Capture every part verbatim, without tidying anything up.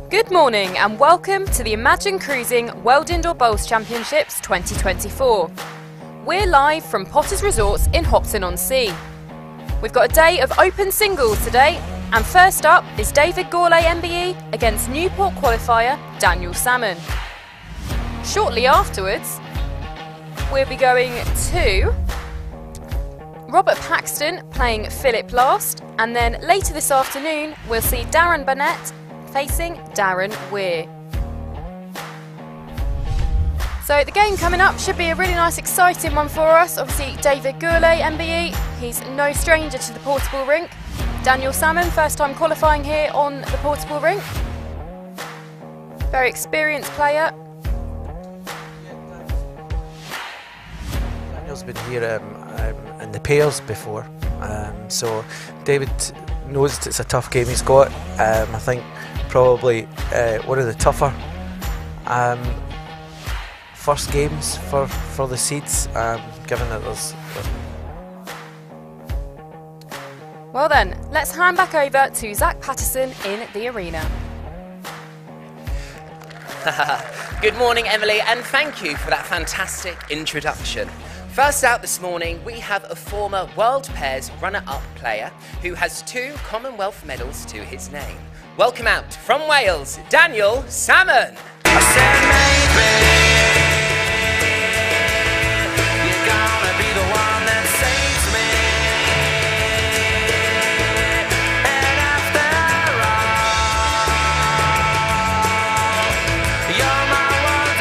Good morning and welcome to the Imagine Cruising World Indoor Bowls Championships twenty twenty-four. We're live from Potter's Resorts in Hopton-on-Sea. We've got a day of open singles today, and first up is David Gourlay M B E against Newport qualifier Daniel Salmon. Shortly afterwards, we'll be going to Robert Paxton playing Philip Last, and then later this afternoon we'll see Darren Burnett facing Darren Weir. So the game coming up should be a really nice exciting one for us. Obviously David Gourlay M B E, he's no stranger to the portable rink. Daniel Salmon, first time qualifying here on the portable rink. Very experienced player. Daniel's been here um, um, in the pairs before, um, so David knows it's a tough game he's got. Um, I think probably uh, one of the tougher um, first games for, for the seeds, um, given that there's... Well then, let's hand back over to Zach Patterson in the arena. Good morning, Emily, and thank you for that fantastic introduction. First out this morning, we have a former World Pairs runner-up player who has two Commonwealth medals to his name. Welcome out from Wales, Daniel Salmon. I said maybe you're gonna be the one that saves me, and after all, you're my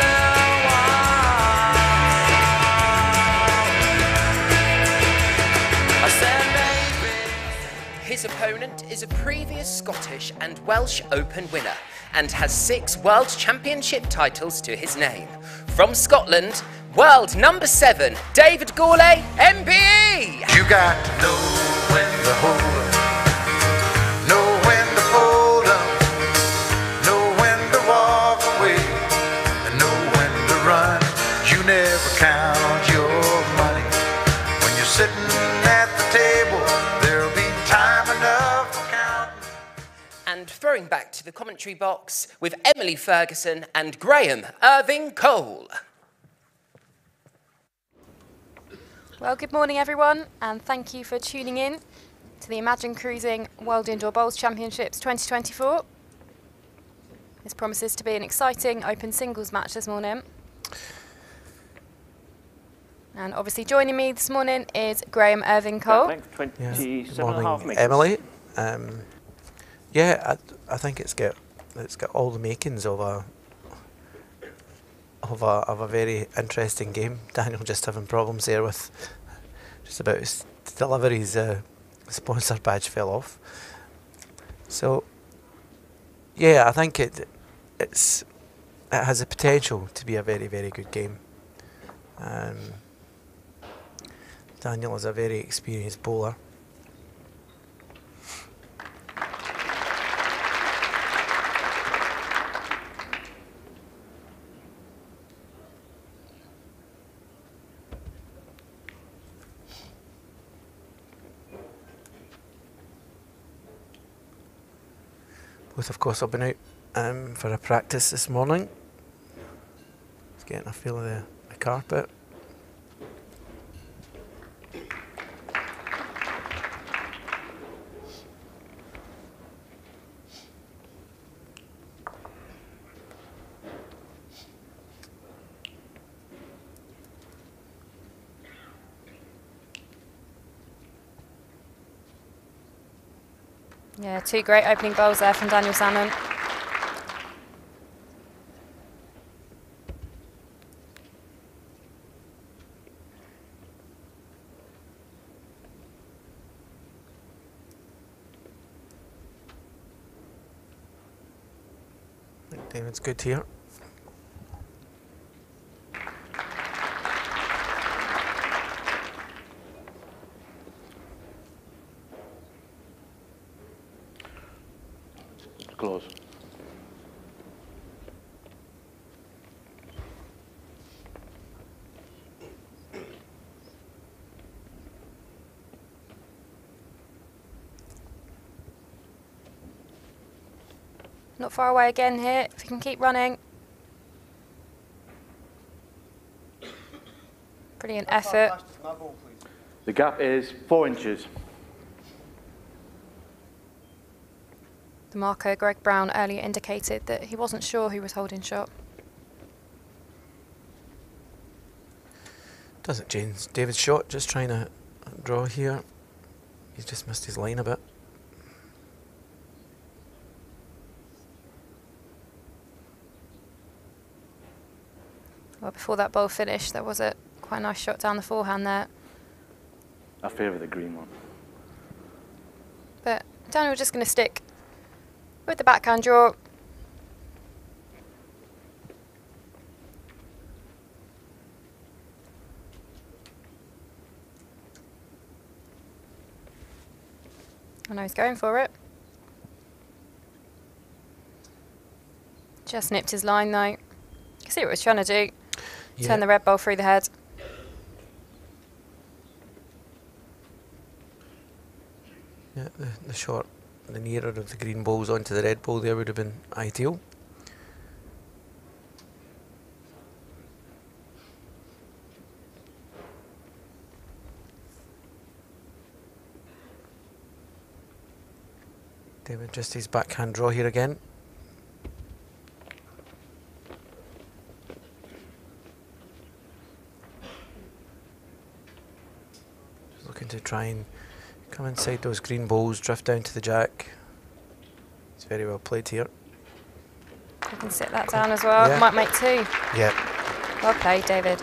wonderwall. I said maybe. His opponent is a previous Scottish and Welsh Open winner and has six World Championship titles to his name. From Scotland, world number seven, David Gourlay, M B E. You got to know when to hold up, know when to fold up, know when to walk away, and know when to run. You never count your money when you're sitting at the table. There'll be time enough for counting. And throwing back to the commentary box with Emily Ferguson and Graham Irving Cole. Well, good morning everyone, and thank you for tuning in to the Imagine Cruising World Indoor Bowls Championships twenty twenty-four. This promises to be an exciting open singles match this morning. And obviously joining me this morning is Graham Irving Cole. twenty-seven and a half metres. Emily. Um, yeah, I, I think it's got it's got all the makings of a of a of a very interesting game. Daniel just having problems there with just about his deliveries. Uh, sponsor badge fell off. So yeah, I think it it's it has the potential to be a very very good game. Um, Daniel is a very experienced bowler. Both, of course, have been out um, for a practice this morning. Just getting a feel of the, the carpet. Yeah, two great opening bowls there from Daniel Salmon. I think David's good here. Close. Not far away again here, if he can keep running. Brilliant effort. The gap is four inches. The marker, Greg Brown, earlier indicated that he wasn't sure who was holding shot. Doesn't change David's shot, just trying to draw here. He's just missed his line a bit. Well, before that ball finished, there was a quite a nice shot down the forehand there. I favour the green one. But Daniel just going to stick with the backhand draw. I know he's going for it. Just nipped his line though. You can see what he's trying to do. Yeah. Turn the red ball through the head. Yeah, the, the shot, the nearer of the green balls onto the red ball there would have been ideal. David just his backhand draw here again. Just looking to try and come inside those green balls, drift down to the jack. It's very well played here. You can sit that down as well. Yeah. Might make two. Yeah. Well played, David.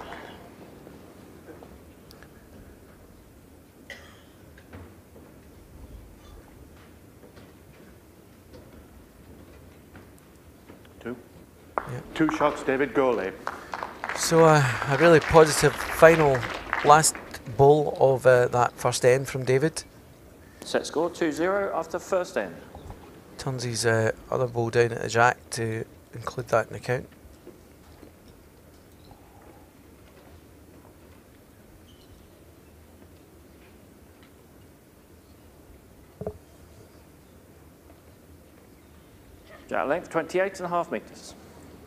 Two. Yeah. Two shots, David Gourlay. So uh, a really positive final last ball of uh, that first end from David. Set score two zero after first end. Turns his uh, other ball down at the jack to include that in the count. Jack length twenty-eight and a half metres.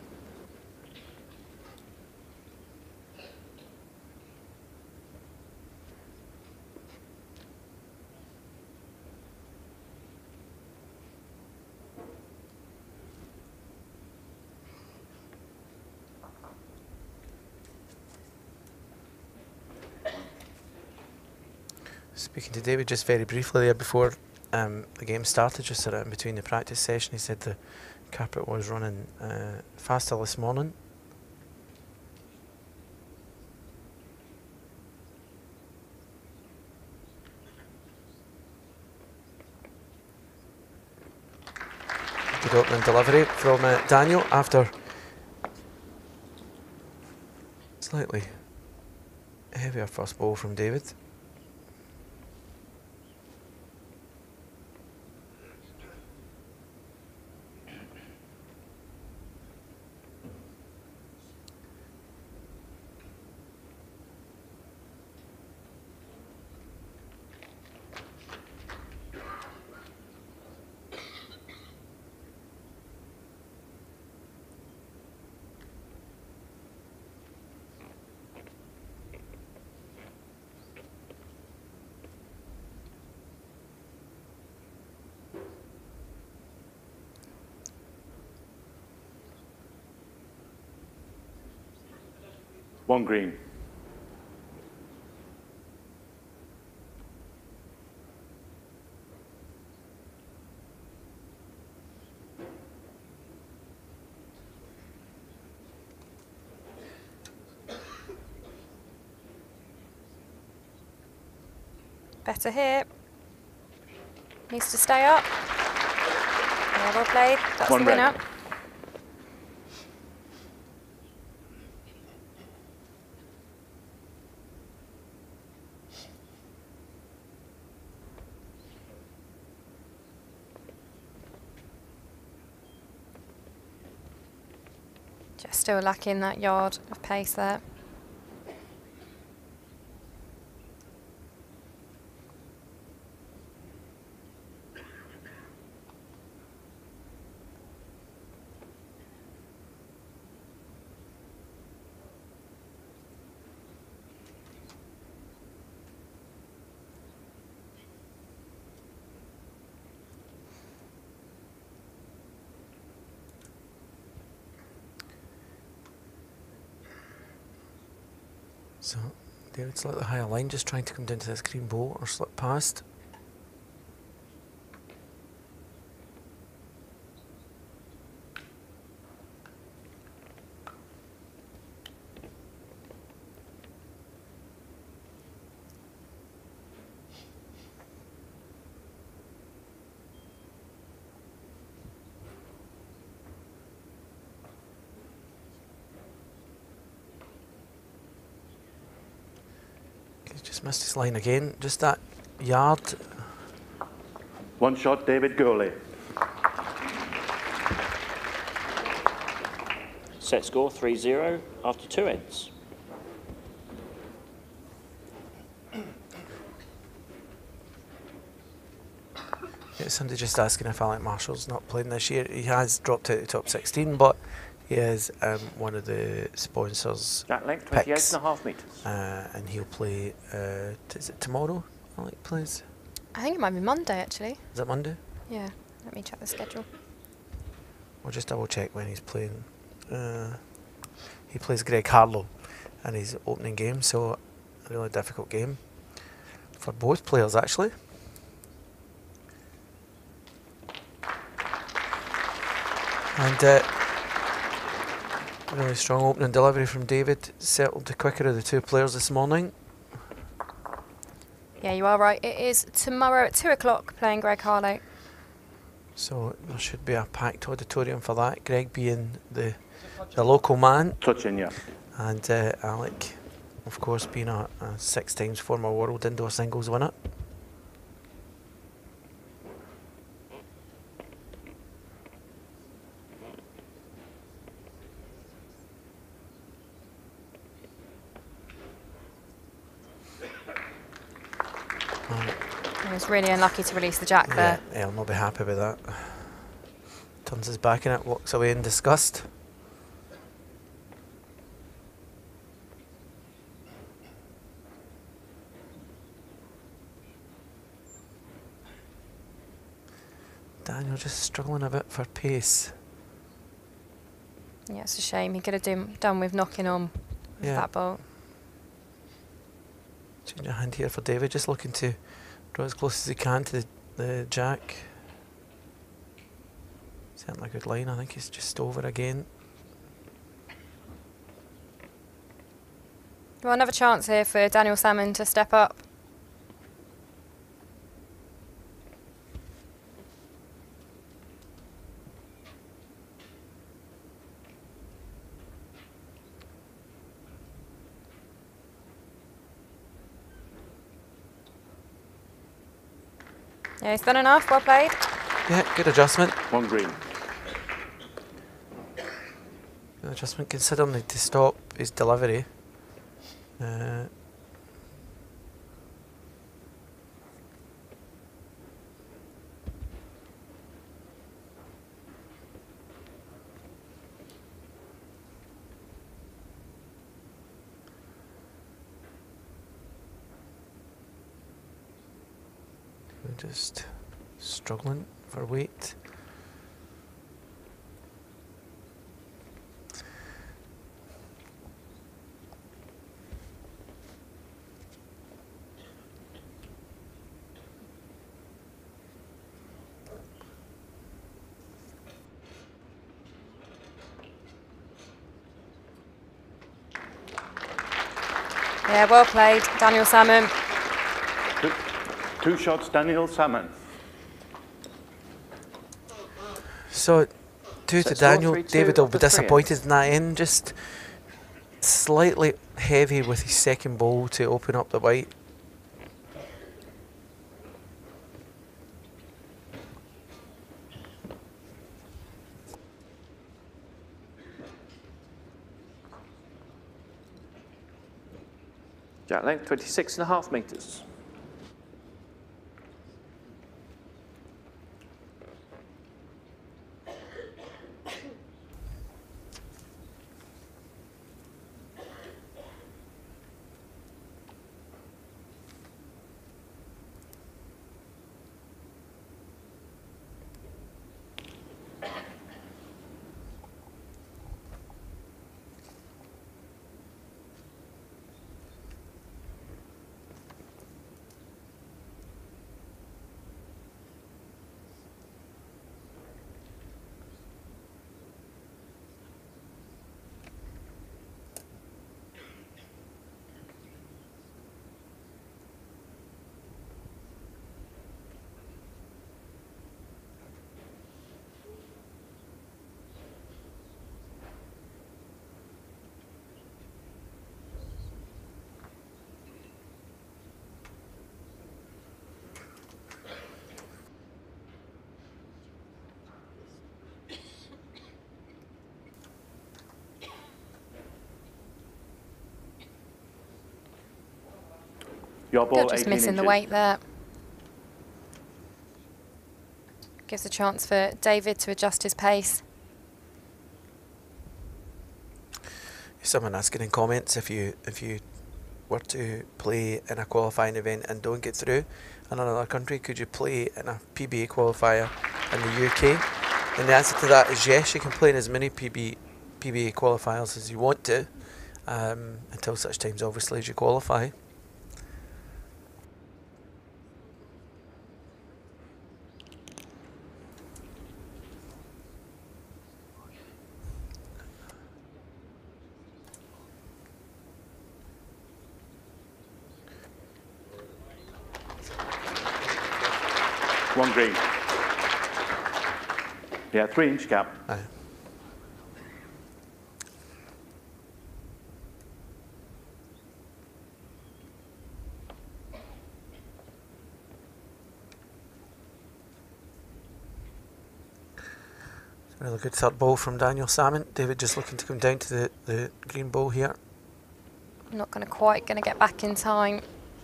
Speaking to David just very briefly there before um, the game started, just sort of in between the practice session, he said the carpet was running uh, faster this morning. Good opening delivery from uh, Daniel after slightly heavier first ball from David. One green. Better here. Needs to stay up. Yeah, well played. That's One the winner. red. Just still lacking that yard of pace there. So David slightly higher line, just trying to come down to this green ball or slip past. He's just missed his line again, just that yard. One shot, David Gourlay. Set score three zero after two ends. Yeah, somebody just asking if Alec Marshall's not playing this year. He has dropped out of the top sixteen, but he is um, one of the sponsors' Jack length, twenty-eight picks, and a half metres. uh, and he'll play. Uh, t- is it tomorrow? Alec plays. I think it might be Monday actually. Is it Monday? Yeah, let me check the schedule. We'll just double check when he's playing. Uh, he plays Greg Harlow in his opening game, so a really difficult game for both players actually. And uh, really strong opening delivery from David, settled the quicker of the two players this morning. Yeah, you are right. It is tomorrow at two o'clock playing Greg Harlow. So there should be a packed auditorium for that. Greg being the the local man, Touching, yeah. and uh, Alec, of course, being a, a six times former world indoor singles winner. He was really unlucky to release the jack there. Yeah, I'll not be happy with that. Turns his back in it, walks away in disgust. Daniel just struggling a bit for pace. Yeah, it's a shame. He could have done, done with knocking on with Yeah. that ball. Change of hand here for David, just looking to draw as close as he can to the, the jack. Certainly a good line. I think he's just over again. Well, another chance here for Daniel Salmon to step up. Yeah, he's done enough. Well played. Yeah, good adjustment. One green. Good adjustment considering to stop his delivery. Uh, we're just struggling for weight. Yeah, well played, Daniel Salmon. Two, two shots, Daniel Salmon. So, two to Set score, Daniel. three two David will be after three disappointed ends. in that end. Just slightly heavy with his second ball to open up the white. Jack length, twenty-six and a half metres. Your ball, Still just eighteen missing inches. the weight there. Gives a chance for David to adjust his pace. Someone asking in comments if you if you were to play in a qualifying event and don't get through in another country, could you play in a P B A qualifier in the U K? And the answer to that is yes, you can play in as many P B, P B A qualifiers as you want to, um, until such times obviously as you qualify. One green. Yeah, three inch gap. Aye. Really good third ball from Daniel Salmon. David just looking to come down to the, the green ball here. Not going to quite going to get back in time.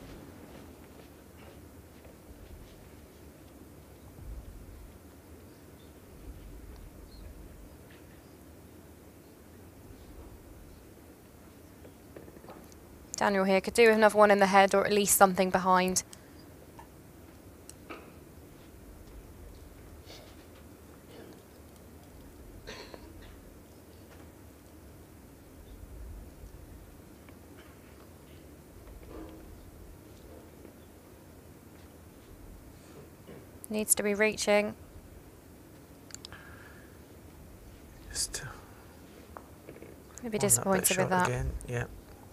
Daniel here could do with another one in the head or at least something behind. Needs to be reaching. Just Maybe on that bit disappointed short with that. Again. Yeah.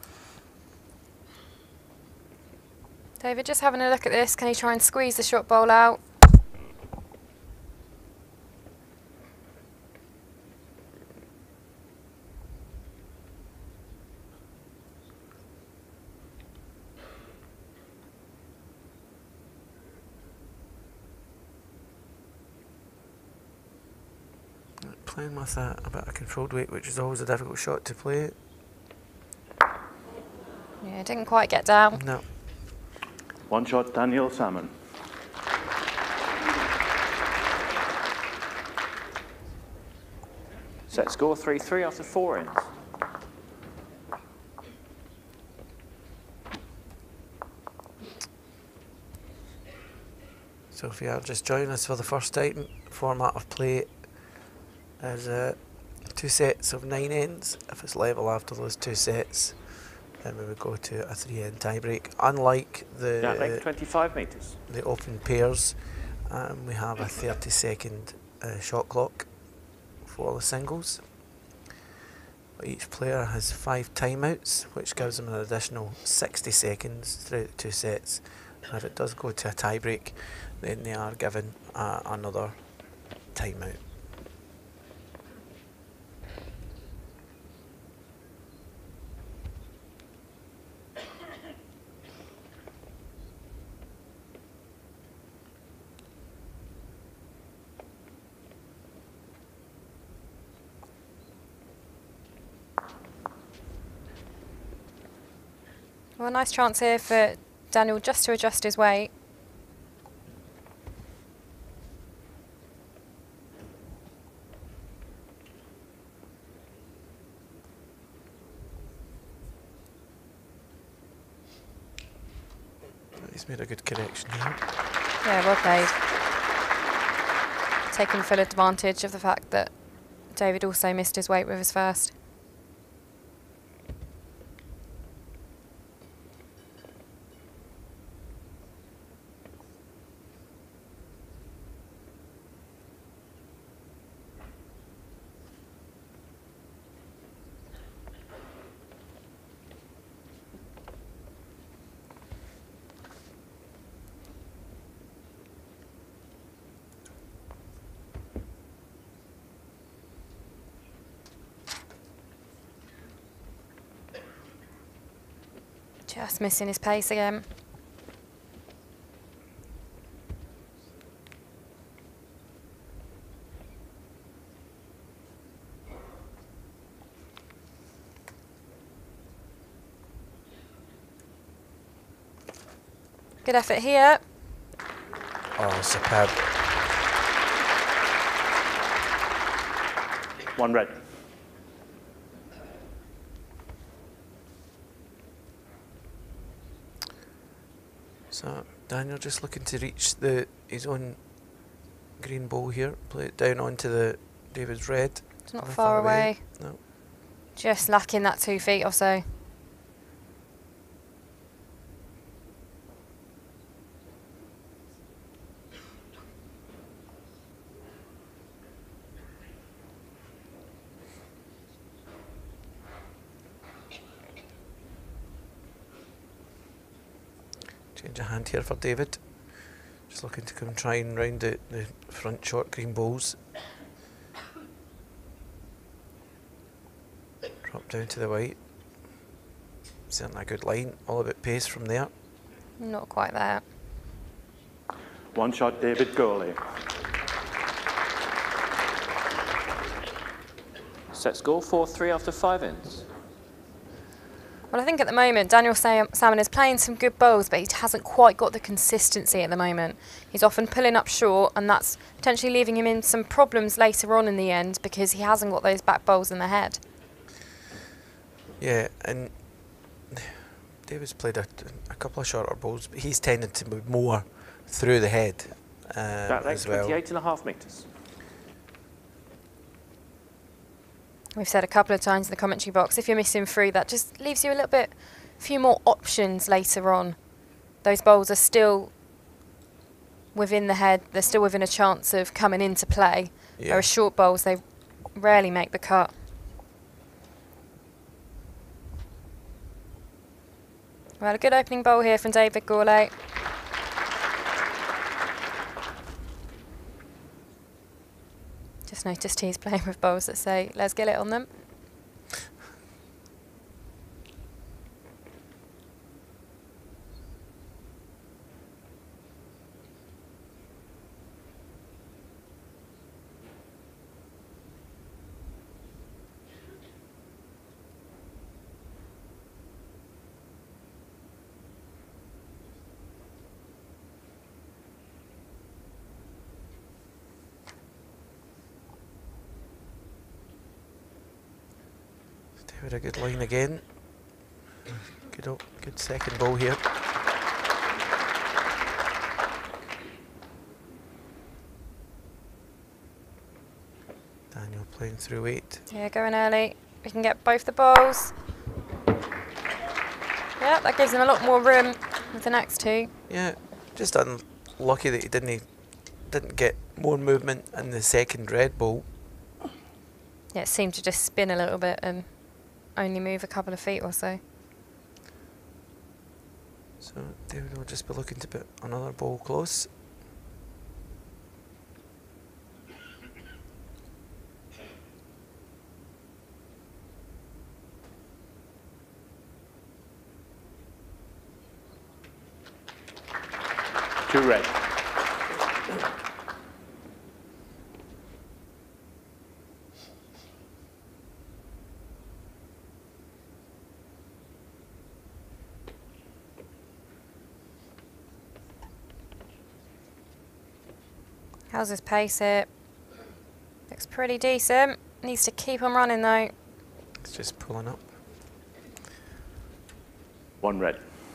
David just having a look at this. Can he try and squeeze the shot bowl out? Playing with a, a bit of controlled weight, which is always a difficult shot to play. Yeah, didn't quite get down. No. One shot, Daniel Salmon. Set score three three after four ends. So if you are just joining us for the first time, format of play is uh, two sets of nine ends. If it's level after those two sets, then we would go to a three-end tiebreak. Unlike the Yeah, length twenty-five metres. the open pairs, um, we have a thirty-second uh, shot clock for the singles. Each player has five timeouts, which gives them an additional sixty seconds throughout the two sets. And if it does go to a tiebreak, then they are given uh, another timeout. Well, a nice chance here for Daniel just to adjust his weight. He's made a good correction here. Yeah, well played. Taking full advantage of the fact that David also missed his weight with his first. Just missing his pace again. Good effort here. Oh, superb. One red. So Daniel just looking to reach the his own green ball here. Play it down onto the David's red. It's not Not far away. No. Just lacking that two feet or so. Change of hand here for David. Just looking to come try and round the, the front short green balls. Drop down to the white. Certainly a good line. All about pace from there. Not quite there. One shot, David Gourlay. Set score four three after five ends. Well, I think at the moment Daniel Sam Salmon is playing some good bowls, but he hasn't quite got the consistency at the moment. He's often pulling up short, and that's potentially leaving him in some problems later on in the end because he hasn't got those back bowls in the head. Yeah, and David's played a, a couple of shorter bowls, but he's tended to move more through the head uh, That length as well. twenty-eight and a half metres. We've said a couple of times in the commentary box, if you're missing through, that just leaves you a little bit, a few more options later on. Those bowls are still within the head, they're still within a chance of coming into play. Yeah. Whereas short bowls, they rarely make the cut. Well, a good opening bowl here from David Gourlay. Just noticed he's playing with bowls that say, let's get it on them. David, a good line again. Good, o good second ball here. Daniel playing through eight. Yeah, going early. We can get both the bowls. Yeah, that gives him a lot more room with the next two. Yeah, just unlucky that he didn't didn't get more movement in the second red ball. Yeah, it seemed to just spin a little bit and only move a couple of feet or so. So David will just be looking to put another ball close. Two red. How's his pace here? Looks pretty decent. Needs to keep on running though. It's just pulling up. One red.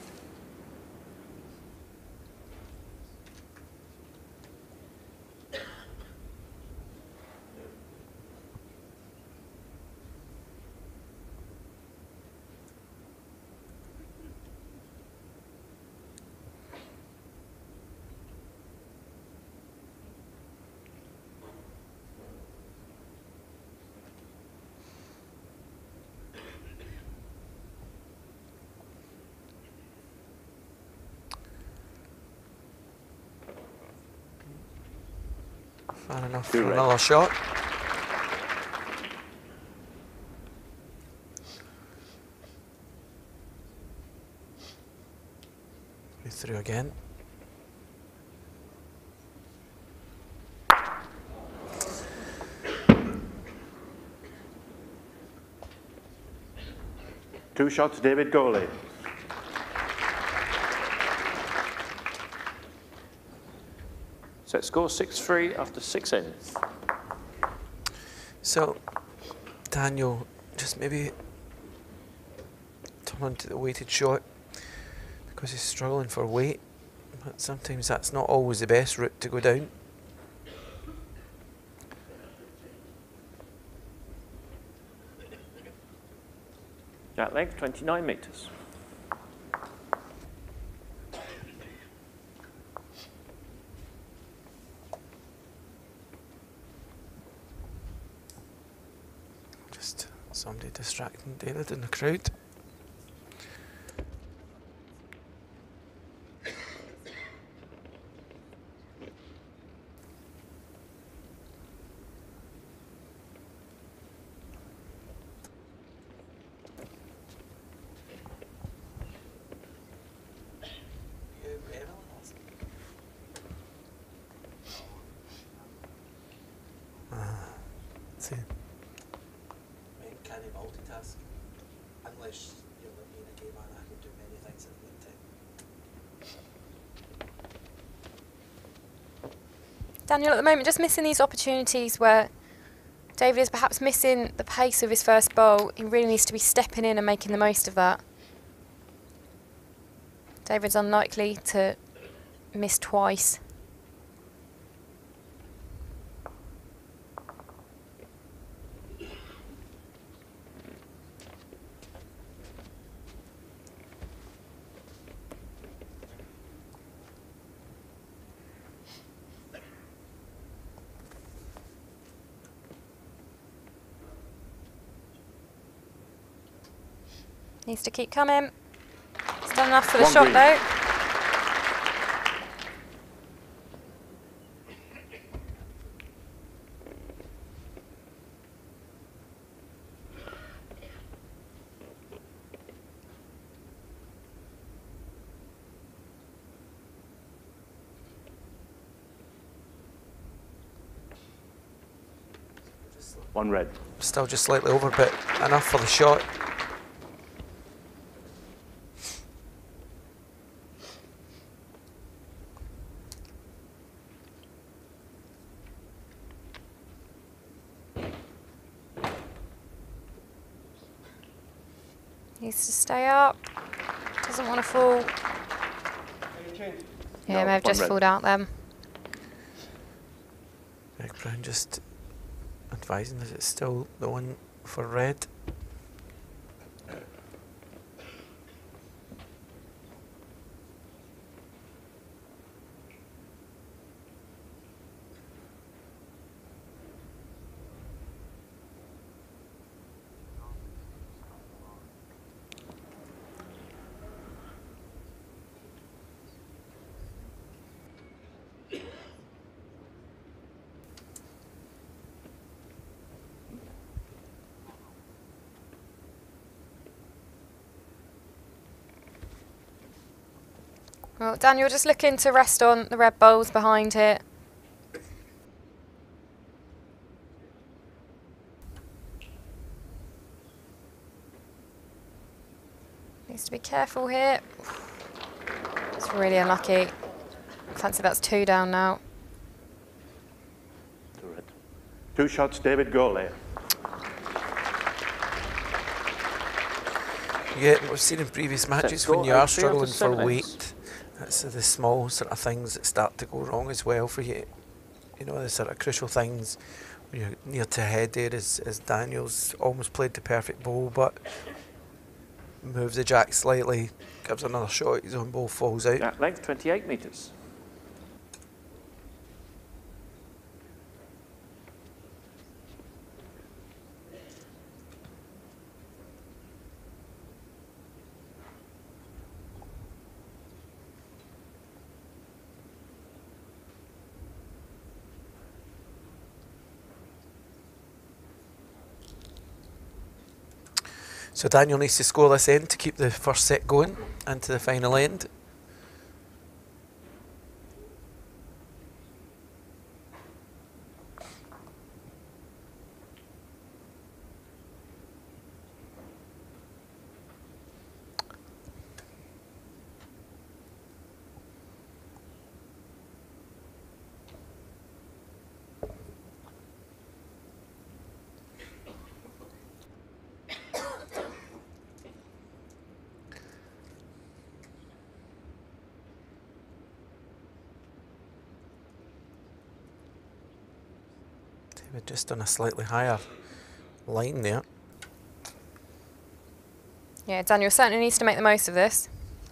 Far enough Two for red. another shot. Play through again. Two shots, David Gourlay. Set score six three after six ends. So, Daniel, just maybe turn on to the weighted shot because he's struggling for weight, but sometimes that's not always the best route to go down. Jack length twenty-nine metres. Just somebody distracting David in the crowd. See. Men can't multitask unless you're in a game and I can do many things at the same time. Daniel, at the moment, just missing these opportunities where David is perhaps missing the pace of his first bowl. He really needs to be stepping in and making the most of that. David's unlikely to miss twice. Needs to keep coming. It's done enough for the One shot green. though. One red. Still just slightly over, but enough for the shot. Needs to stay up. Doesn't want to fall. Yeah, No, may have one just red. fallen out then. Greg Brown just advising that it's still the one for red. Well, Daniel, just looking to rest on the red bowls behind it. Needs to be careful here. It's really unlucky. Fancy that's two down now. Two red. Two shots, David Gourlay. Yeah, we've seen in previous matches score, when you are eight three after struggling for seven ends. weight, that's the small sort of things that start to go wrong as well for you. You know, the sort of crucial things when you're near to head there, as, as Daniel's almost played the perfect bowl, but moves the jack slightly, gives another shot, his own ball falls out. Jack length twenty-eight metres. So Daniel needs to score this end to keep the first set going into the final end. David just on a slightly higher line there. Yeah, Daniel certainly needs to make the most of this.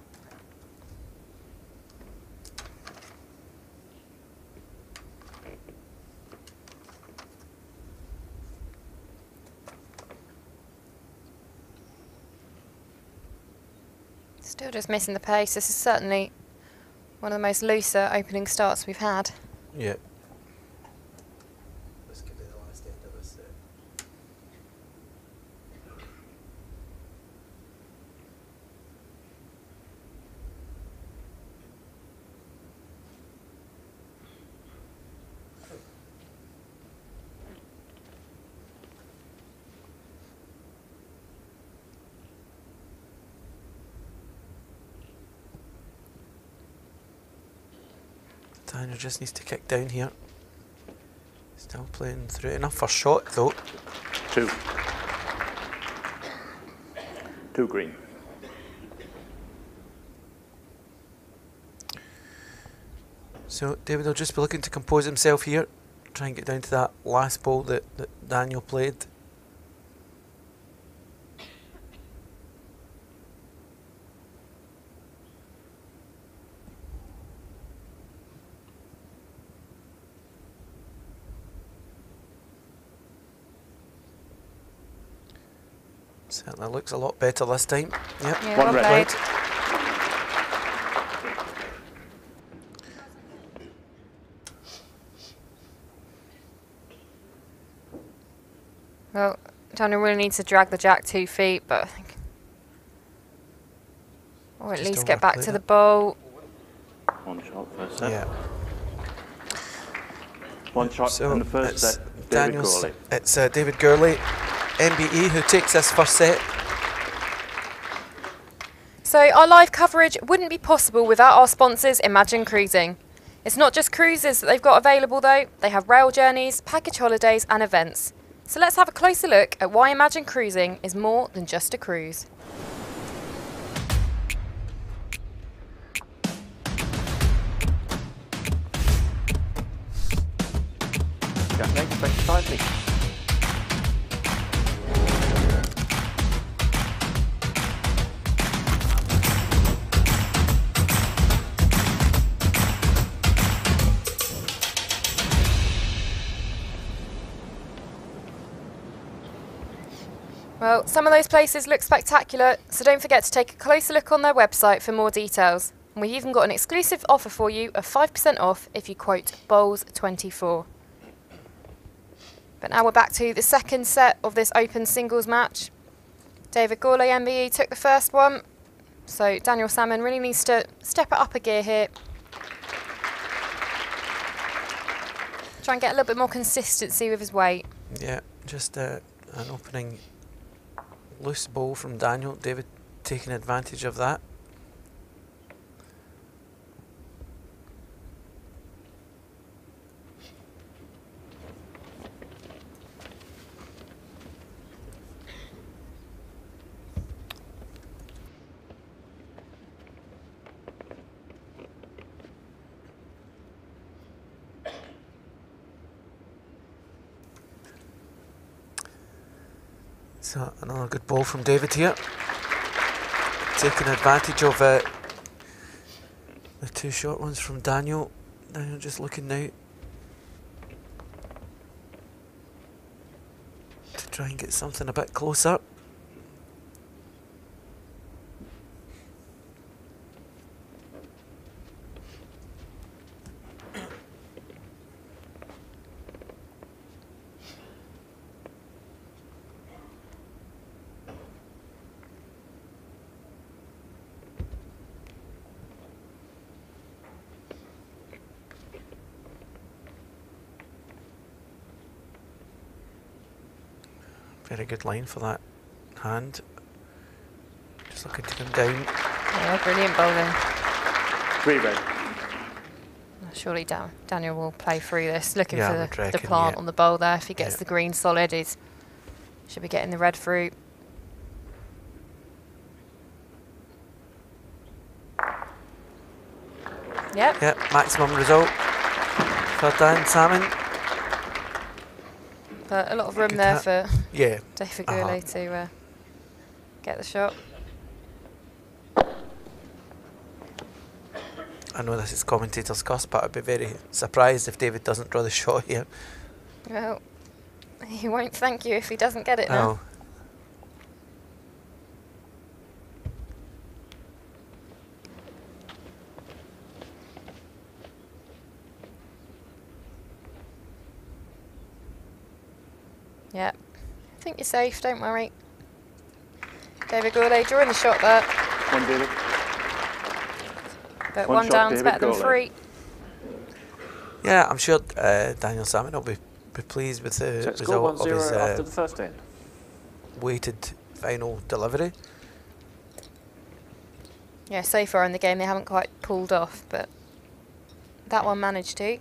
Still just missing the pace. This is certainly one of the most looser opening starts we've had. Yeah. This could be the last end of this set. Daniel just needs to kick down here. Still playing through it. Enough for shot though. Two. Two green. So David will just be looking to compose himself here. Try and get down to that last ball that, that Daniel played. Certainly looks a lot better this time. Yep. Yeah, One well red. played. Well, Daniel really needs to drag the jack two feet, but I think, or at Just least get back overplay to that. the bowl. One shot first set. Yeah. One shot So in the first it's set. David Daniel's- Gourlay. It's uh, David Gourlay, M B E, who takes this first set. So our live coverage wouldn't be possible without our sponsors, Imagine Cruising. It's not just cruises that they've got available though, they have rail journeys, package holidays and events. So let's have a closer look at why Imagine Cruising is more than just a cruise. Jack leg, twenty-five meters. Well, some of those places look spectacular, so don't forget to take a closer look on their website for more details. And we've even got an exclusive offer for you of five percent off if you quote bowls twenty-four. But now we're back to the second set of this open singles match. David Gourlay, M B E, took the first one. So Daniel Salmon really needs to step it up a gear here. Try and get a little bit more consistency with his weight. Yeah, just uh, an opening loose ball from Daniel. David taking advantage of that. So another good ball from David here. Taking advantage of uh, the two short ones from Daniel. Daniel just looking now to try and get something a bit closer. Very good line for that hand. Just looking to come down. Yeah, brilliant bowling. Three red. Surely Dan Daniel will play through this, looking Yeah, I for would the, the reckon, plant yeah. on the bowl there. If he gets Yeah. the green solid, he's should be getting the red fruit. Yep. Yeah, maximum result for Dan Salmon. But a lot of room Good there hit. for Yeah. David Uh-huh. Gourlay to uh, get the shot. I know this is commentator's cuss, but I'd be very surprised if David doesn't draw the shot here. Well, he won't thank you if he doesn't get it now. Oh. Yeah, I think you're safe, don't worry. David Gourlay drawing the shot there, One, David. but One one, shot, down's David better than Gourlay. three. Yeah, I'm sure uh, Daniel Salmon will be, be pleased with the Set score one result of zero his after uh, the first end. weighted final delivery. Yeah, so far in the game they haven't quite pulled off, but that one managed to.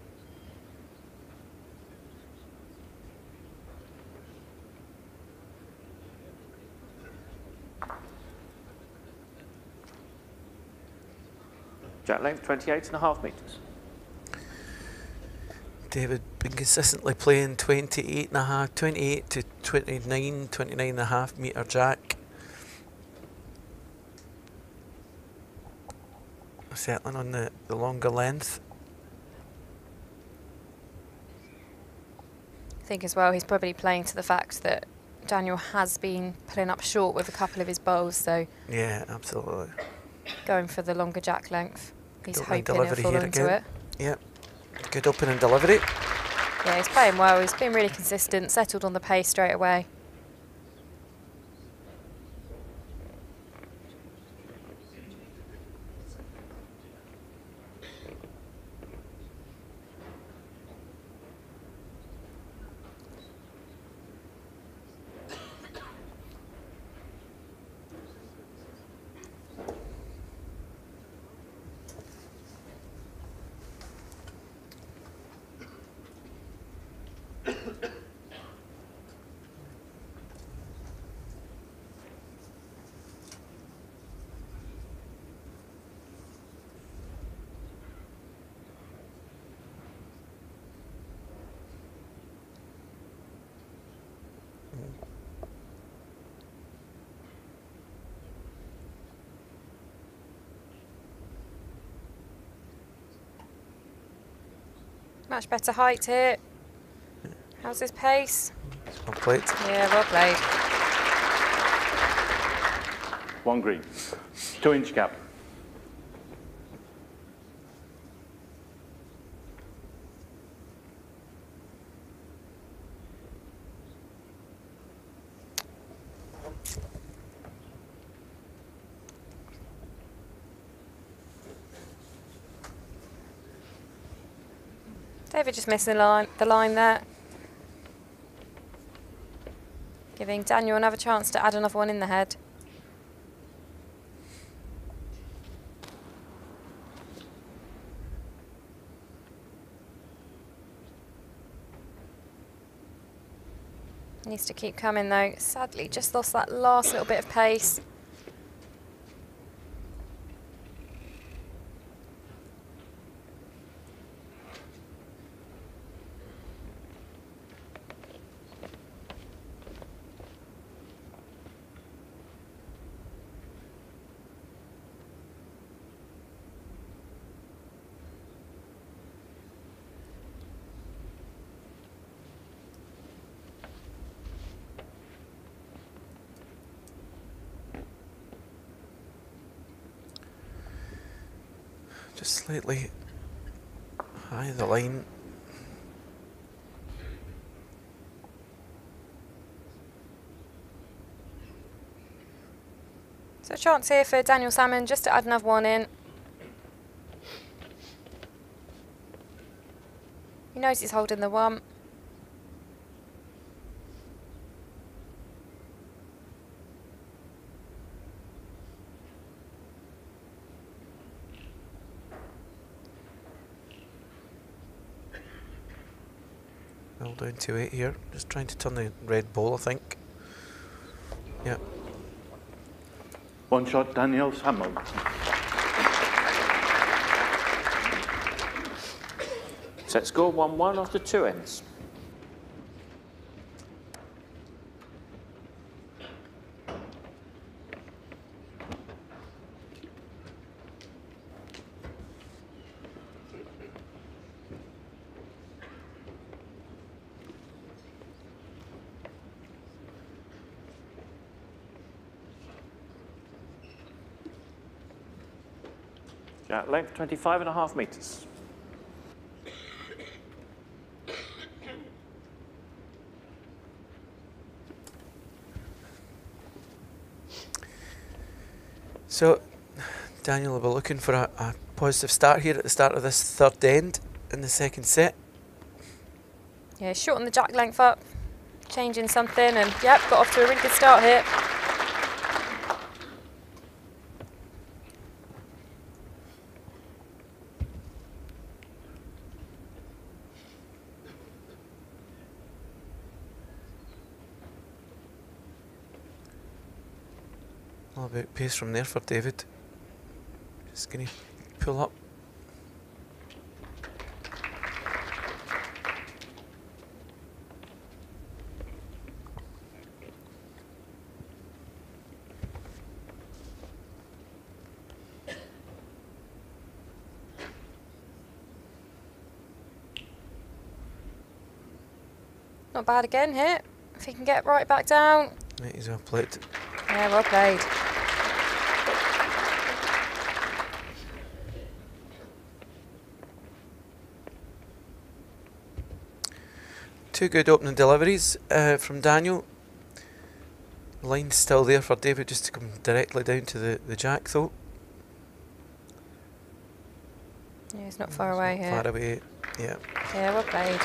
Jack length twenty-eight and a half metres. David been consistently playing twenty-eight and a half, twenty-eight to twenty-nine, twenty-nine and a half metre jack. Settling on the, the longer length. I think as well he's probably playing to the fact that Daniel has been pulling up short with a couple of his bowls, so Yeah, absolutely. going for the longer jack length. He's Opening hoping he'll delivery fall here into again. it. Yep. Good opening delivery. Yeah, he's playing well. He's been really consistent, settled on the pace straight away. Much better height here. How's his pace? Well played. Yeah, well played. One green. Two inch gap. David just missing the line, the line there. Giving Daniel another chance to add another one in the head. Needs to keep coming though. Sadly, just lost that last little bit of pace. Just slightly high the line. So a chance here for Daniel Salmon just to add another one in. He knows he's holding the one. Well down to eight here. Just trying to turn the red ball, I think. Yep. One shot, Daniel Salmon. Set score one one after two ends. Jack length, twenty-five and a half metres. So, Daniel will be looking for a, a positive start here at the start of this third end in the second set. Yeah, shorten the jack length up, changing something, and yep, got off to a really good start here. All about pace from there for David. Just going to pull up. Not bad again here. If he can get right back down. Right, he's well played. Yeah, well played. Two good opening deliveries uh, from Daniel. Line's still there for David just to come directly down to the, the jack though. Yeah, he's not far away here. Far away, yeah. Yeah, well played.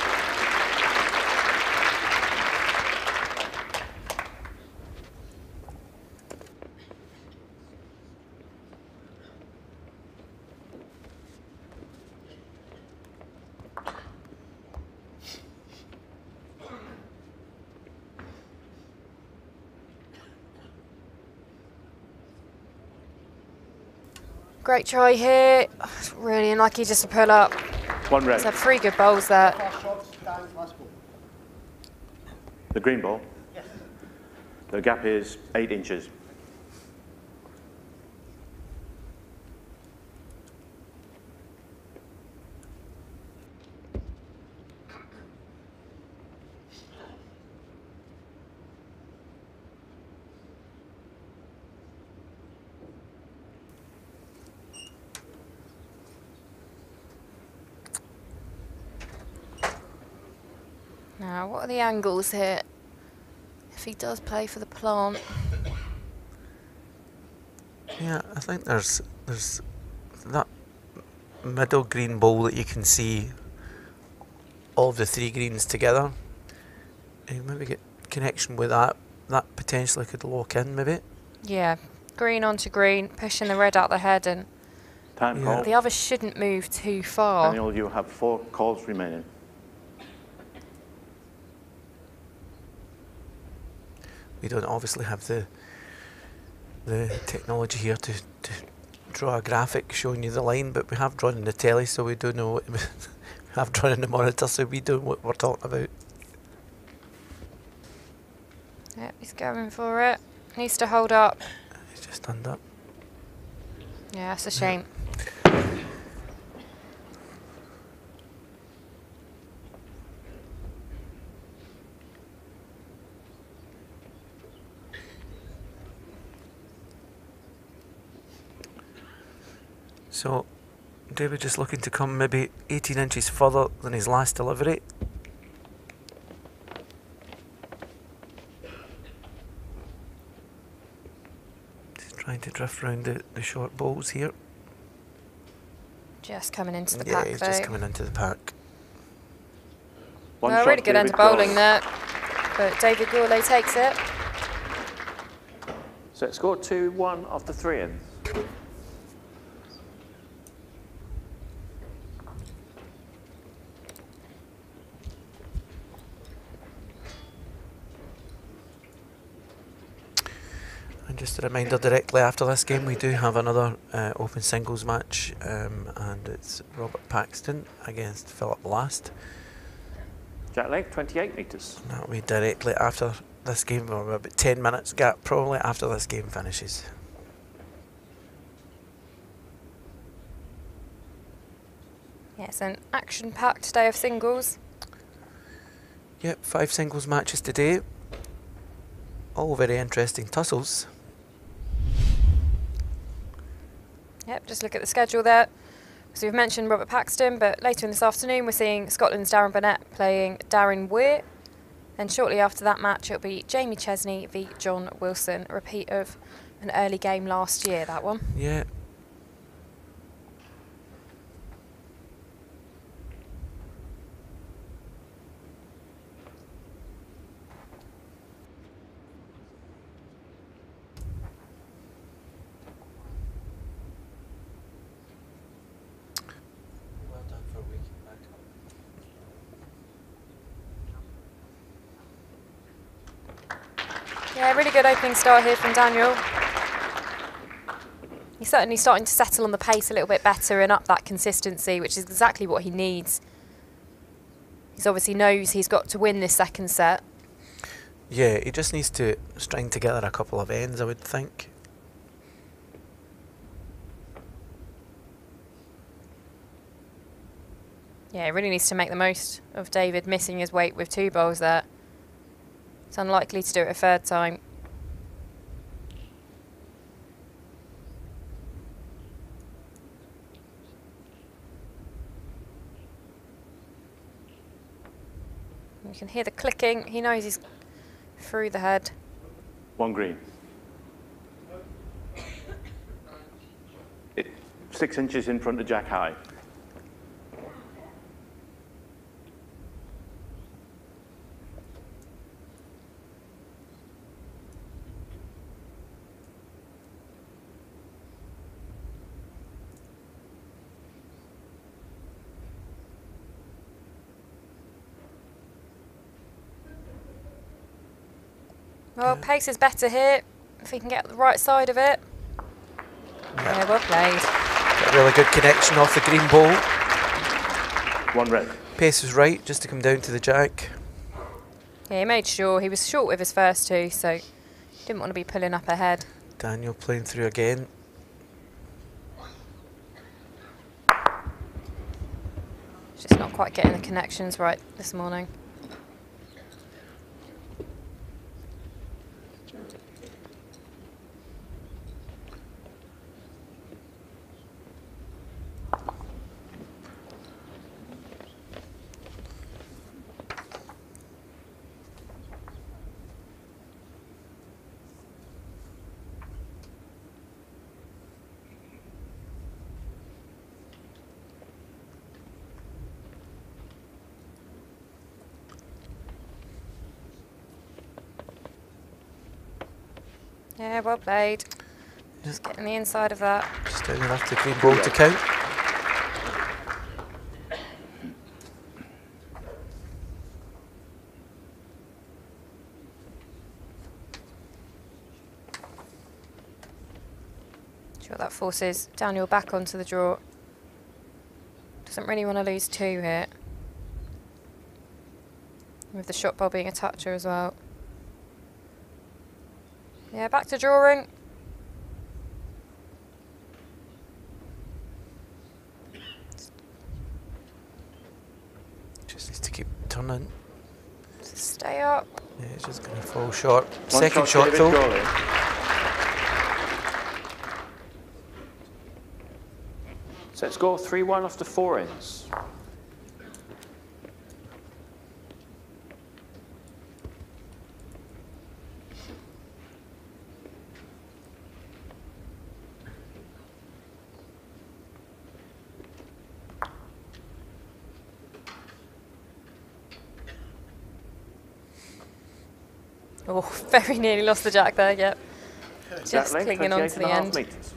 Great try here. Really unlucky just to pull up. One red. He's had three good bowls there. The green ball? Yes. The gap is eight inches. Now, what are the angles here? If he does play for the plant. Yeah, I think there's there's that middle green bowl that you can see all of the three greens together. And maybe get connection with that. That potentially could lock in, maybe. Yeah, green onto green, pushing the red out the head, and Time Yeah. call. the others shouldn't move too far. Daniel, you have four calls remaining. We don't obviously have the the technology here to, to draw a graphic showing you the line, but we have drawn in the telly, so we do know what we have drawn in the monitor, so we know what we're talking about. Yep, he's going for it. Needs to hold up. He's just stand up. Yeah, that's a shame. So, David just looking to come maybe eighteen inches further than his last delivery. Just trying to drift round the, the short bowls here. Just coming into the yeah, pack he's though. just coming into the pack. One Well, shot, really good end David of bowling Gourlay. there. But David Gourlay takes it. So it scored two one after three ends. And just a reminder, directly after this game we do have another uh, open singles match, um, and it's Robert Paxton against Philip Last. Jack length, twenty-eight metres. And that'll be directly after this game, or about ten minutes gap probably after this game finishes. Yeah, it's an action-packed day of singles. Yep, five singles matches today. All very interesting tussles. Yep, just look at the schedule there. So we've mentioned Robert Paxton, but later in this afternoon we're seeing Scotland's Darren Burnett playing Darren Weir. Then shortly after that match it'll be Jamie Chesney v John Wilson, a repeat of an early game last year, that one. Yeah. Well done for waking back up. Yeah, really good opening start here from Daniel. He's certainly starting to settle on the pace a little bit better and up that consistency, which is exactly what he needs. He obviously knows he's got to win this second set. Yeah, he just needs to string together a couple of ends, I would think. Yeah, he really needs to make the most of David missing his weight with two bowls there. It's unlikely to do it a third time. You can hear the clicking. He knows he's through the head. One green. It, six inches in front of Jack high. Well, pace is better here, if he can get the right side of it. Yeah, well played. Got a really good connection off the green ball. One red. Pace was right, just to come down to the jack. Yeah, he made sure. He was short with his first two, so didn't want to be pulling up ahead. Daniel playing through again. Just not quite getting the connections right this morning. Yeah, well played. Just getting the inside of that. Just down enough to green ball to count. Sure, that forces Daniel back onto the draw. Doesn't really want to lose two here. With the shot ball being a toucher as well. Yeah, back to drawing. Just needs to keep turning. Stay up. Yeah, it's just going to fall short. One Second shot David though. Gourlay. Set score three one after four ends. Oh, very nearly lost the jack there, yep. Jack Just length, clinging on to twenty-eight the and a half end. metres.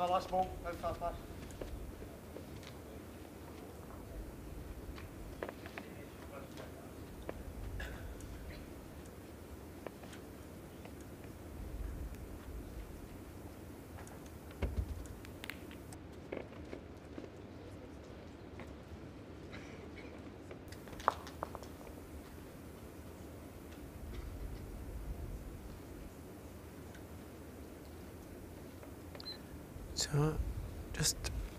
my last ball, no fast pass. So, just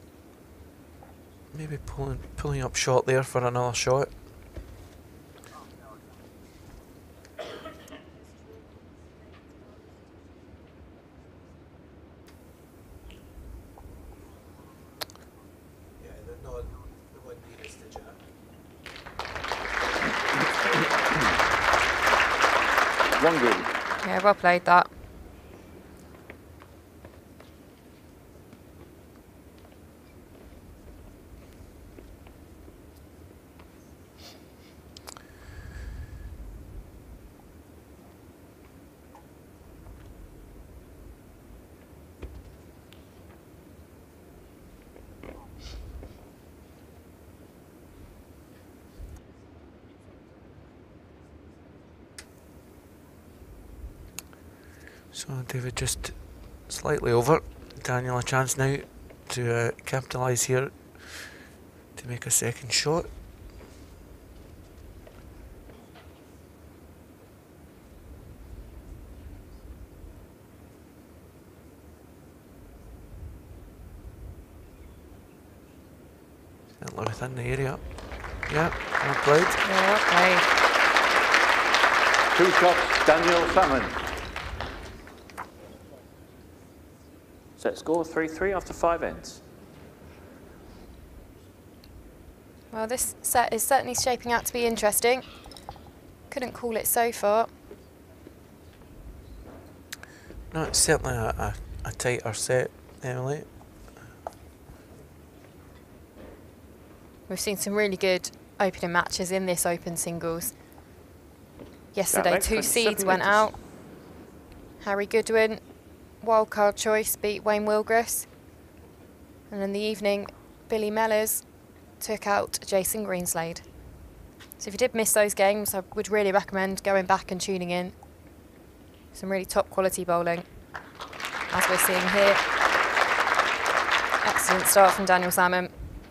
maybe pulling pulling up short there for another shot. Yeah, the no, the one nearest to Jack. One green. Yeah, well played that. So David just slightly over. Daniel a chance now to uh, capitalise here to make a second shot. Certainly within the area. Yeah, well played. Yeah, well played. Two shots, Daniel Salmon. Set score three three after five ends. Well, this set is certainly shaping out to be interesting. Couldn't call it so far. No, it's certainly a, a, a tighter set, Emily. We've seen some really good opening matches in this open singles. Yesterday, That two makes seeds twenty-seven went metres. out. Harry Goodwin, wildcard choice, beat Wayne Wilgris. And in the evening, Billy Mellors took out Jason Greenslade. So if you did miss those games, I would really recommend going back and tuning in. Some really top quality bowling, as we're seeing here. Excellent start from Daniel Salmon.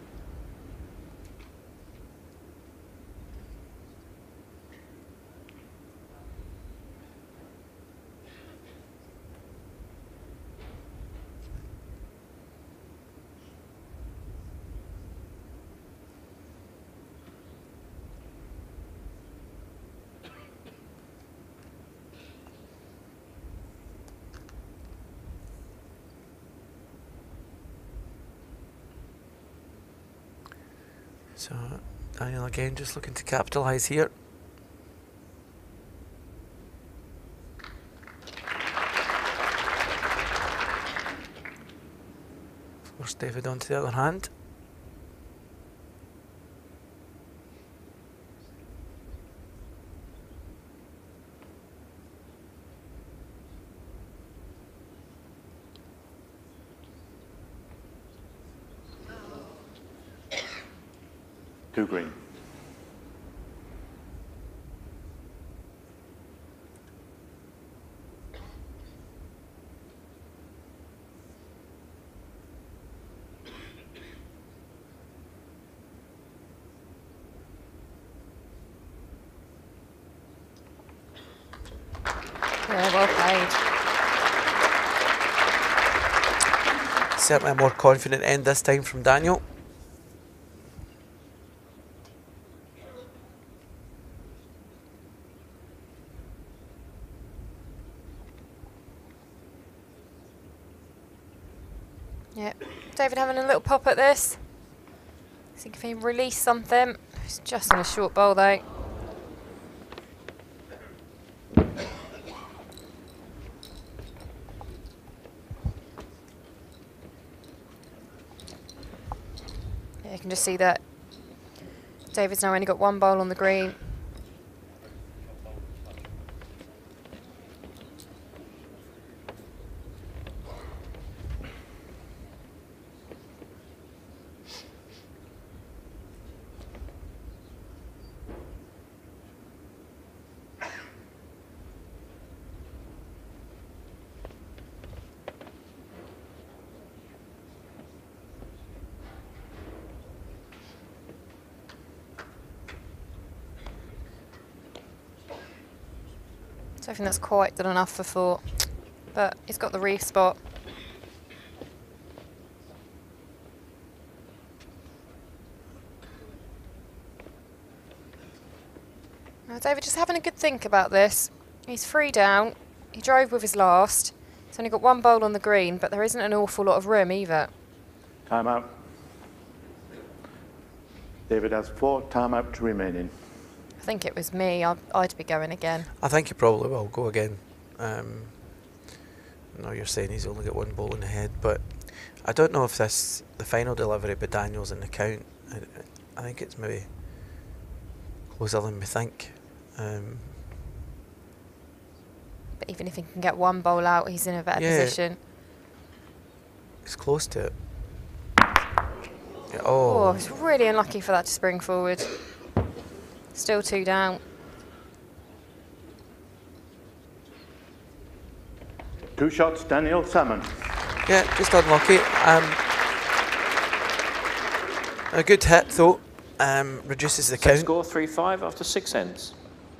So Daniel again just looking to capitalise here. Force David onto the other hand. Two green. Yeah, well played. Certainly a more confident end this time from Daniel. Yep, David having a little pop at this. See if he can release something. It's just on a short bowl though. Yeah, you can just see that David's now only got one bowl on the green. Don't think that's quite good enough for four, but he's got the reef spot. Now David just having a good think about this. He's three down. He drove with his last. He's only got one bowl on the green, but there isn't an awful lot of room either. Time out. David has four timeouts remaining. I think it was me. I'd, I'd be going again. I think he probably will go again. Um, I know you're saying he's only got one ball in the head, but I don't know if this the final delivery by Daniel's in the count. I, I think it's maybe closer than we think. Um, But even if he can get one bowl out, he's in a better Yeah. position. It's close to it. Yeah, Oh, oh, he's really unlucky for that to spring forward. Still two down. Two shots, Daniel Salmon. yeah, just unlucky. Um, a good hit though. Um, reduces the Set count. score three five after six ends.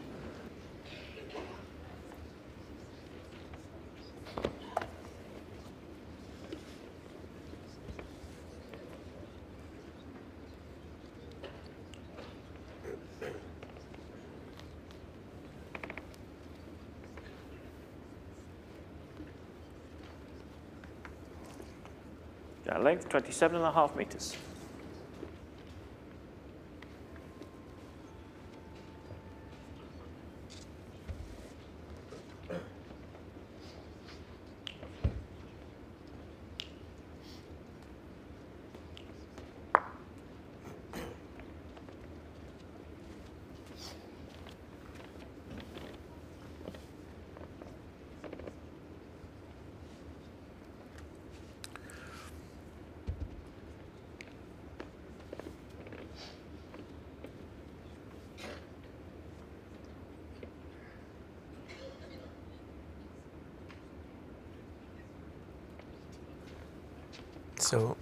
Yeah, length twenty-seven and a half meters. So,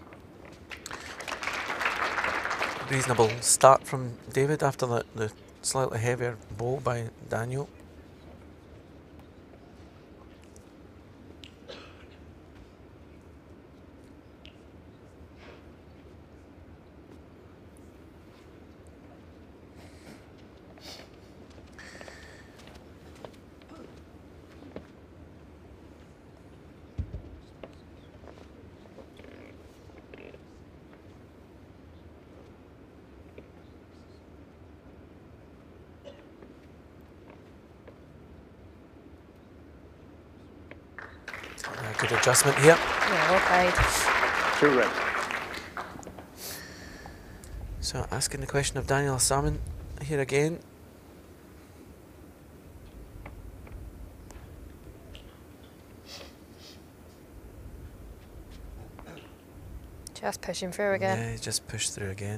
reasonable start from David after the, the slightly heavier bowl by Daniel. A good adjustment here. Yeah, well played. Two red. So asking the question of Daniel Salmon here again. Just pushing through again. Yeah, he's just pushed through again.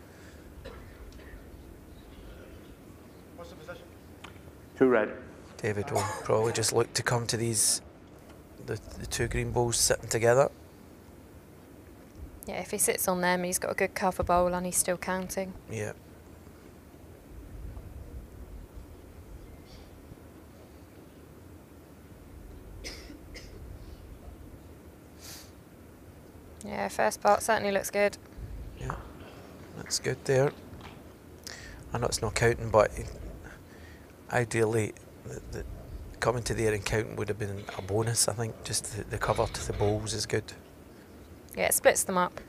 What's the position? Two red. David will probably just look to come to these, the, the two green bowls sitting together. Yeah, if he sits on them, he's got a good cover bowl and he's still counting. Yeah. Yeah, first part certainly looks good. Yeah, that's good there. I know it's not counting, but ideally, the, the coming to there and counting would have been a bonus. I think just the, the cover to the bowls is good. Yeah, it splits them up.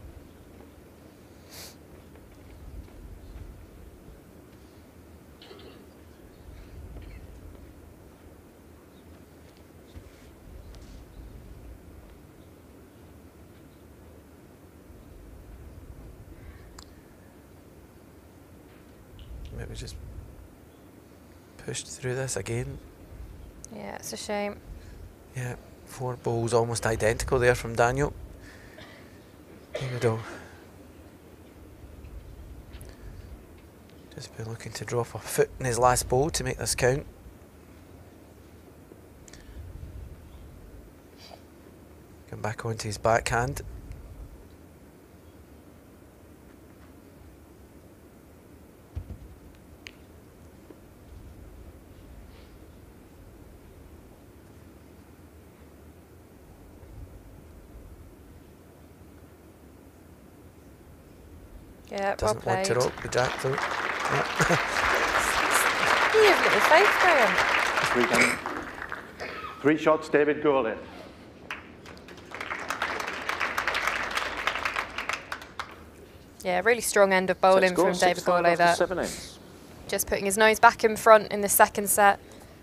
Maybe just pushed through this again. Yeah, it's a shame. Yeah, four bowls almost identical there from Daniel. Here we go. Just been looking to drop a foot in his last bowl to make this count. Come back onto his backhand. Yeah, well Doesn't want played. to rock the jack though. Yeah. You have little faith, Graham. Three, down. Three shots, David Gourlay. Yeah, really strong end of bowling Set score, from six David five Gourlay after there. seven ends. Just putting his nose back in front in the second set.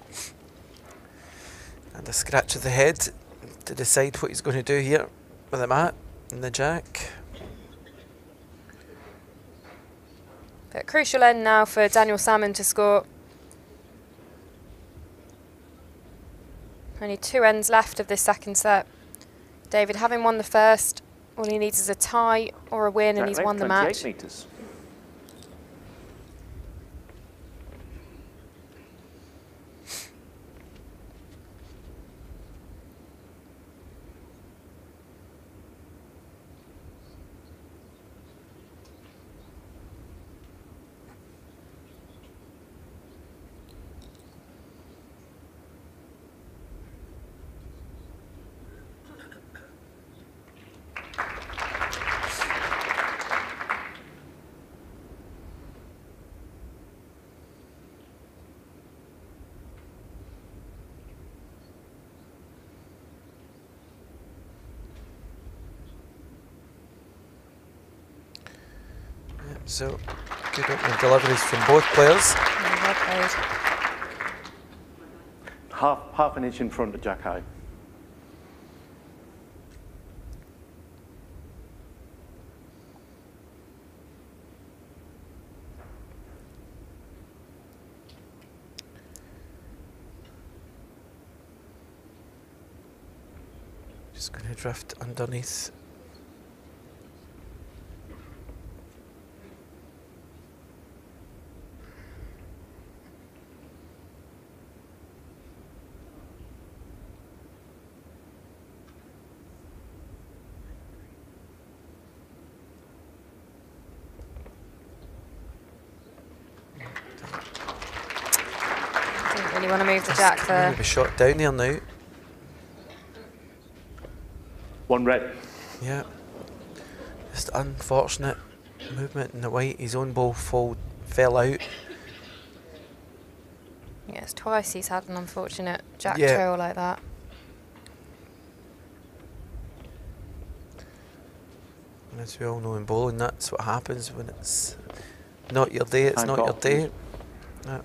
And a scratch of the head to decide what he's going to do here with the mat and the jack. But crucial end now for Daniel Salmon to score. Only two ends left of this second set. David, having won the first, all he needs is a tie or a win, and he's Jack won the leg, match. twenty-eight metres. So, good opening deliveries from both players. Yeah, well played. Half, half an inch in front of jack high. Just going to drift underneath. Didn't really want to move the jack there. Maybe shot down there now. One red. Yeah. Just unfortunate movement in the white. His own ball fall, fell out. Yes, twice he's had an unfortunate jack Yeah. trail like that. And as we all know in bowling, that's what happens when it's not your day, it's Hand not call, your day. please. Yeah.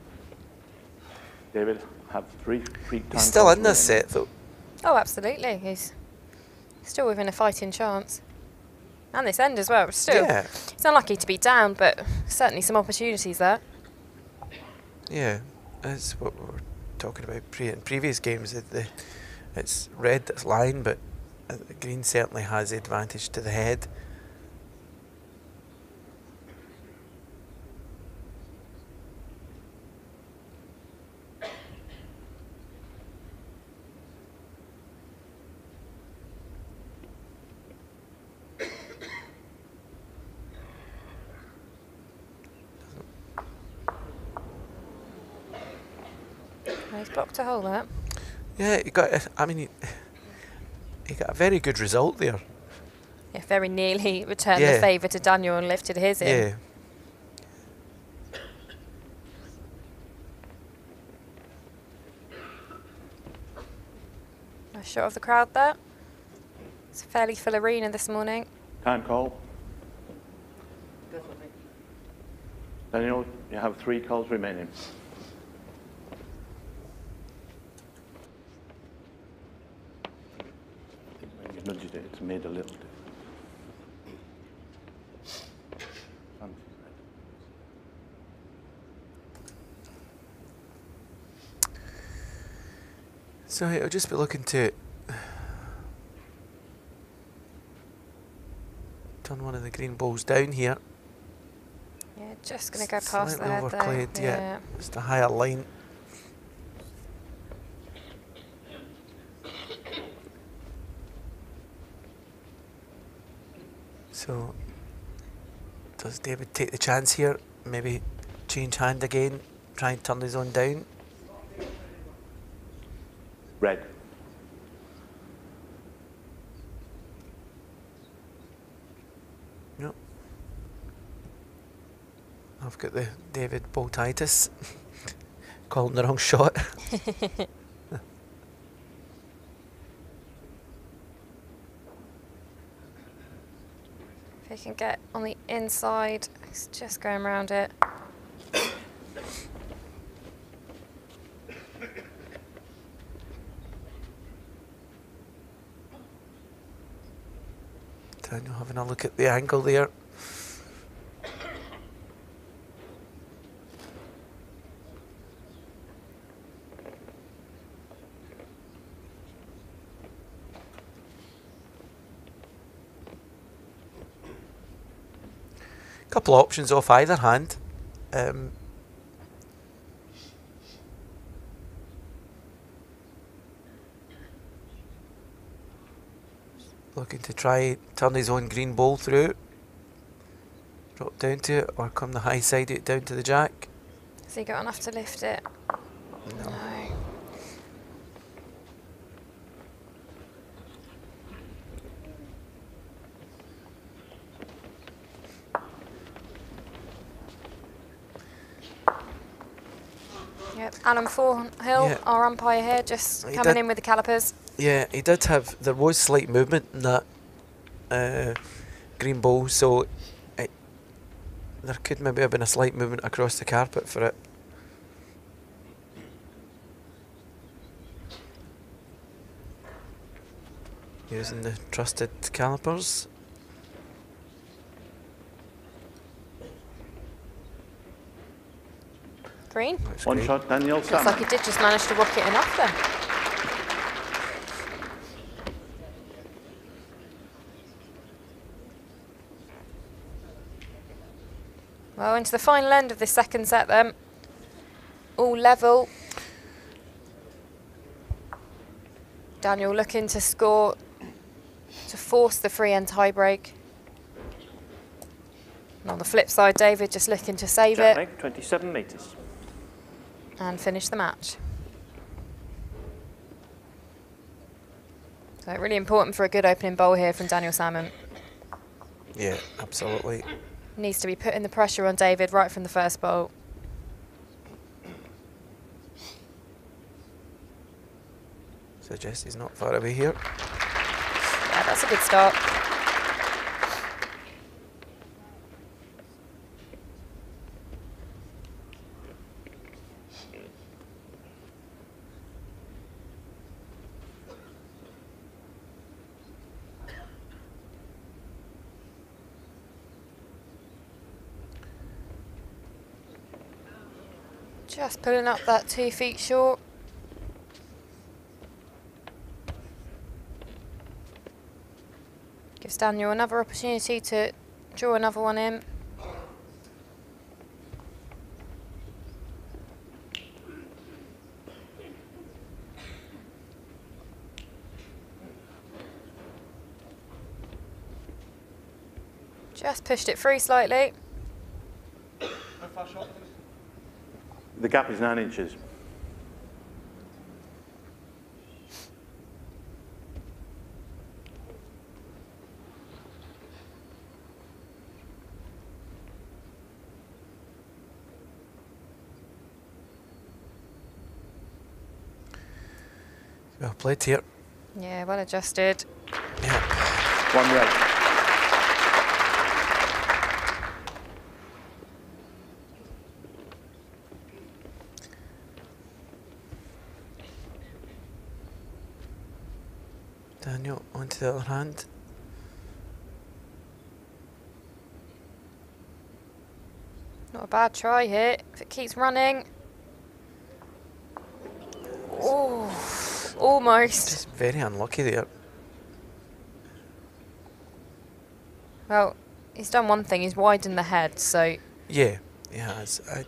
David, have three. three He's still time in this calls set though. Oh, absolutely. He's still within a fighting chance. And this end as well. but Still, Yeah. it's unlucky to be down, but certainly some opportunities there. Yeah, that's what we were talking about pre in previous games. That the it's red that's line, but uh, the green certainly has the advantage to the head. Oh, he's blocked a hole there. Yeah, he got. I mean, he, he got a very good result there. Yeah, very nearly returned Yeah. the favour to Daniel and lifted his in. Yeah. Nice shot of the crowd there. It's a fairly full arena this morning. Time call. Daniel, you have three calls remaining. When you nudged it, it's made a little difference. So I'll just be looking to turn one of the green balls down here. Yeah, just going to go S- past the slightly head overplayed, there. yeah. Just a higher line. So, does David take the chance here? Maybe change hand again, try and turn his own down? Red. No. I've got the David Boltitis calling the wrong shot. If he can get on the inside, he's just going around it. Daniel having a look at the angle there. Couple of options off either hand. Um, looking to try turn his own green ball through. Drop down to it or come the high side it down to the jack. Has he got enough to lift it? No. No. Yep, Alan Forehill, Yeah. our umpire here, just He coming did- in with the calipers. Yeah, he did have, there was slight movement in that uh, green ball, so it, there could maybe have been a slight movement across the carpet for it. Using the trusted calipers. Green. That's One great. shot, Daniel Looks like Salmon. he did just manage to rock it enough then. Well, into the final end of this second set then. All level. Daniel looking to score to force the free end tie break. And on the flip side, David just looking to save Jack it leg, twenty-seven metres. and finish the match. So really important for a good opening bowl here from Daniel Salmon. Yeah, absolutely. Needs to be putting the pressure on David right from the first bowl. Suggest he's not far away here. Yeah, that's a good start. Just pulling up that two feet short. Gives Daniel another opportunity to draw another one in. Just pushed it through slightly. The gap is nine inches. Well played here. Yeah, well adjusted. Yeah. One red. Daniel onto the other hand. Not a bad try here, if it keeps running. Oh, almost. Just very unlucky there. Well, he's done one thing, he's widened the head, so Yeah, he has. I,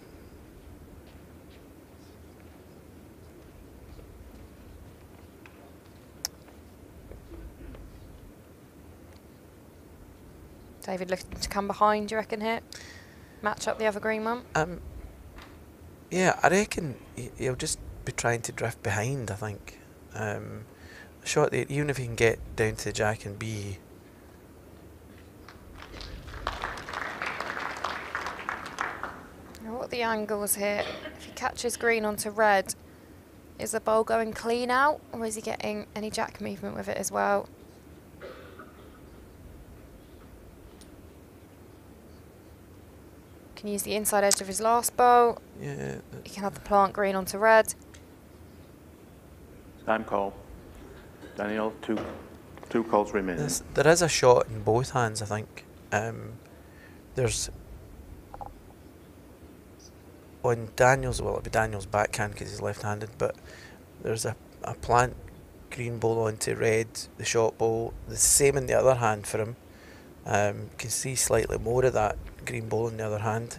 David looking to come behind, do you reckon, here? Match up the other green one? um, yeah, I reckon he- he'll just be trying to drift behind, I think. Um, a shot there, even if he can get down to the jack and B. What are the angles here? If he catches green onto red, is the ball going clean out, or is he getting any jack movement with it as well? Can use the inside edge of his last bowl. Yeah. He can have the plant green onto red. Time call. Daniel, two, two calls remaining. There's, there is a shot in both hands, I think. Um, there's on Daniel's, well, it'll be Daniel's backhand because he's left-handed, but there's a, a plant green ball onto red, the short ball. The same in the other hand for him. Um, you can see slightly more of that green ball in the other hand.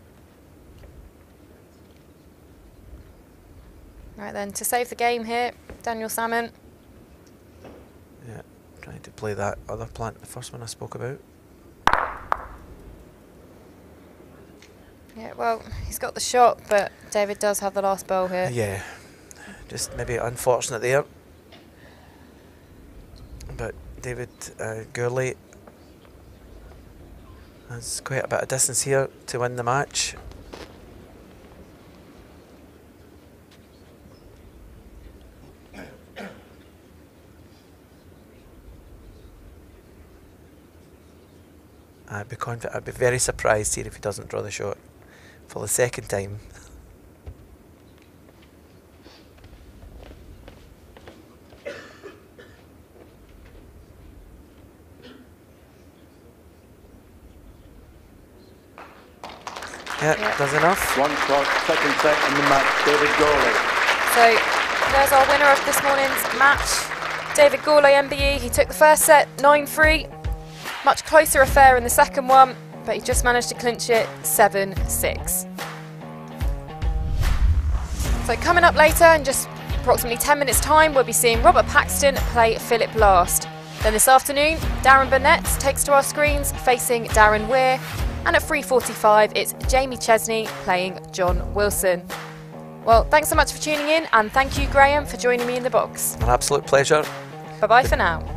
Right then, to save the game here, Daniel Salmon. Yeah, trying to play that other plant, the first one I spoke about. Yeah, well, he's got the shot, but David does have the last bowl here. Yeah, just maybe unfortunate there. But David uh, Gourlay has quite a bit of distance here to win the match. I'd be confident. I'd be very surprised here if he doesn't draw the shot for the second time. Yeah, Yeah. does enough. One shot, second set in the match, David Gourlay. So there's our winner of this morning's match, David Gourlay, M B E. He took the first set nine three. Much closer affair in the second one, but he just managed to clinch it seven six. So coming up later, in just approximately ten minutes time, we'll be seeing Robert Paxton play Philip Last. Then this afternoon, Darren Burnett takes to our screens facing Darren Weir. And at three forty-five, it's Jamie Chesney playing John Wilson. Well, thanks so much for tuning in, and thank you, Graham, for joining me in the box. An absolute pleasure. Bye-bye for now.